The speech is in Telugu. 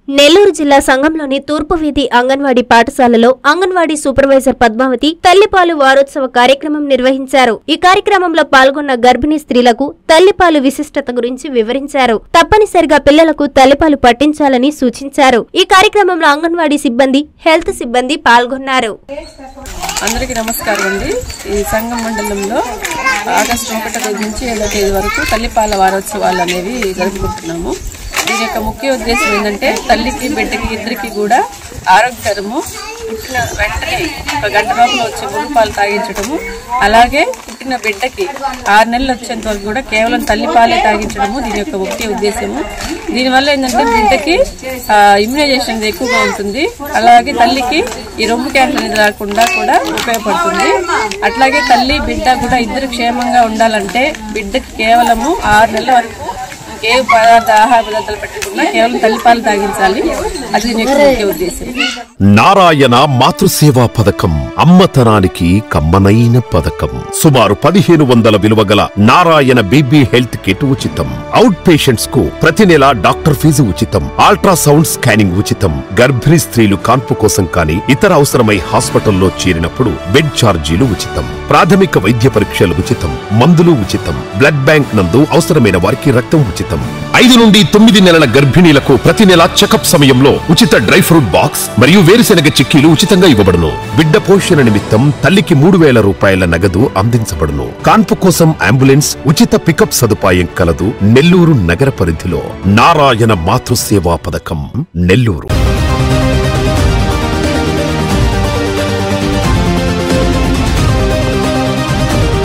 నెల్లూరు జిల్లా సంఘంలోని తూర్పు వీధి అంగన్వాడీ పాఠశాలలో అంగన్వాడీ సూపర్వైజర్ పద్మావతి తల్లిపాలు వారోత్సవ కార్యక్రమం నిర్వహించారు. ఈ కార్యక్రమంలో పాల్గొన్న గర్భిణీ స్త్రీలకు తల్లిపాలు విశిష్టత గురించి వివరించారు. తప్పనిసరిగా పిల్లలకు తల్లిపాలు పట్టించాలని సూచించారు. ఈ కార్యక్రమంలో అంగన్వాడీ సిబ్బంది, హెల్త్ సిబ్బంది పాల్గొన్నారు. అందరికీ నమస్కారం అండి. ఈ సంఘం మండలంలో ఆగస్టు 1వ తేదీ నుంచి 7వ తేదీ వరకు తల్లిపాల వారోత్సవాలు అనేవి జరుపుకుంటున్నాము. దీని యొక్క ముఖ్య ఉద్దేశం ఏంటంటే తల్లికి బిడ్డకి ఇద్దరికి కూడా ఆరోగ్యకరము, పుట్టిన వెంటనే 1 గంట లోపల వచ్చే మురుగుపాలు తాగించడము, అలాగే పుట్టిన బిడ్డకి 6 నెలలు వచ్చేంత వరకు కూడా కేవలం తల్లిపాలే తాగించడము దీని యొక్క ముఖ్య ఉద్దేశము. దీనివల్ల ఏంటంటే బిడ్డకి ఇమ్యునైజేషన్ ఎక్కువగా ఉంటుంది, అలాగే తల్లికి ఈ రొమ్ము క్యాన్సర్ అనేది రాకుండా కూడా ఉపయోగపడుతుంది. అట్లాగే తల్లి బిడ్డ కూడా ఇద్దరు క్షేమంగా ఉండాలంటే బిడ్డకి కేవలము 6 నెలల వరకు ఏ ఆహార పదార్థాలు పెట్టకుండా కేవలం తల్లిపాలు తాగించాలి. అది దీని యొక్క ముఖ్య ఉద్దేశం. నారాయణ మాతృసేవా పథకం అమ్మతనానికి కమ్మనైన పథకం. సుమారు 1500 విలువ గల నారాయణ బేబీ హెల్త్ కిట్ ఉచితం. అవుట్ పేషెంట్స్ కు ప్రతి నెల డాక్టర్ ఫీజు ఉచితం. అల్ట్రాసౌండ్ స్కానింగ్ ఉచితం. గర్భిణీ స్త్రీలు కాన్పు కోసం కానీ ఇతర అవసరమై హాస్పిటల్లో చేరినప్పుడు బెడ్ ఛార్జీలు ఉచితం. ప్రాథమిక వైద్య పరీక్షలు ఉచితం. మందులు ఉచితం. బ్లడ్ బ్యాంక్ నందు అవసరమైన వారికి రక్తం ఉచితం. 5 నుండి 9 నెలల గర్భిణీలకు ప్రతి నెల చెకప్ సమయంలో ఉచిత డ్రై ఫ్రూట్ బాక్స్ మరియు వేరుశెనగ చిక్కీలు ఉచితంగా ఇవ్వబడును. బిడ్డ పోషణ నిమిత్తం తల్లికి 3000 రూపాయల నగదు అందించబడును. కాన్పు కోసం అంబులెన్స్ ఉచిత పికప్ సదుపాయం కలదు. నెల్లూరు నగర పరిధిలో నారాయణ మాతృసేవా పథకం, నెల్లూరు.